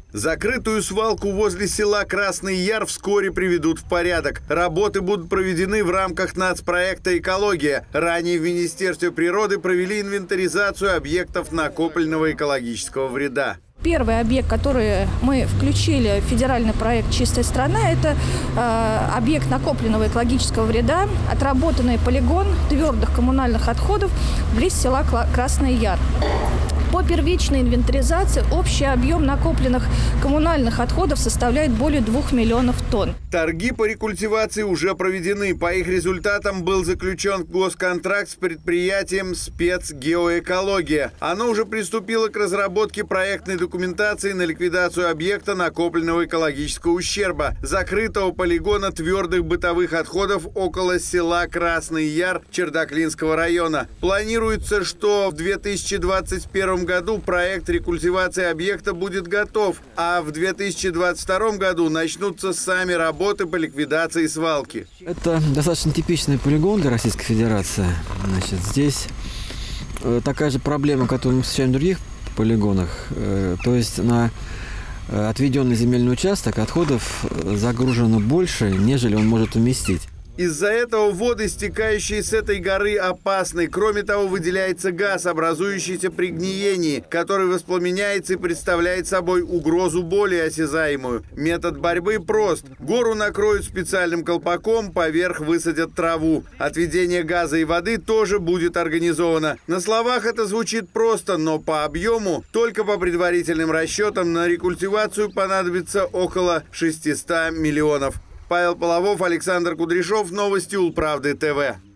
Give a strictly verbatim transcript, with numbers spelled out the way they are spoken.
Закрытую свалку возле села Красный Яр вскоре приведут в порядок. Работы будут проведены в рамках нацпроекта «Экология». Ранее в Министерстве природы провели инвентаризацию объектов накопленного экологического вреда. Первый объект, который мы включили в федеральный проект «Чистая страна», это э, объект накопленного экологического вреда, отработанный полигон твердых коммунальных отходов близ села Красный Яр. По первичной инвентаризации общий объем накопленных коммунальных отходов составляет более двух миллионов тонн. Торги по рекультивации уже проведены. По их результатам был заключен госконтракт с предприятием «Спецгеоэкология». Оно уже приступило к разработке проектной документации на ликвидацию объекта накопленного экологического ущерба, закрытого полигона твердых бытовых отходов около села Красный Яр Чердаклинского района. Планируется, что в две тысячи двадцать первом году проект рекультивации объекта будет готов, а в две тысячи двадцать втором году начнутся сами работы по ликвидации свалки. Это достаточно типичный полигон для Российской Федерации. Значит, здесь такая же проблема, которую мы встречаем в других полигонах. То есть на отведенный земельный участок отходов загружено больше, нежели он может уместить. Из-за этого воды, стекающие с этой горы, опасны. Кроме того, выделяется газ, образующийся при гниении, который воспламеняется и представляет собой угрозу более осязаемую. Метод борьбы прост. Гору накроют специальным колпаком, поверх высадят траву. Отведение газа и воды тоже будет организовано. На словах это звучит просто, но по объему, только по предварительным расчетам, на рекультивацию понадобится около шестисот миллионов. Павел Половов, Александр Кудряшов. Новости Улправды ТВ.